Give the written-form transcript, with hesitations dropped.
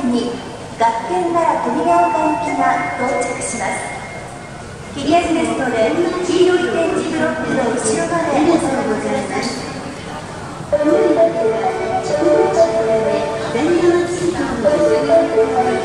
に学研奈良富ヶ丘行きが到着します。キリアスネストで黄色い点字ブロックの後ろまでお下がりください。左側通行の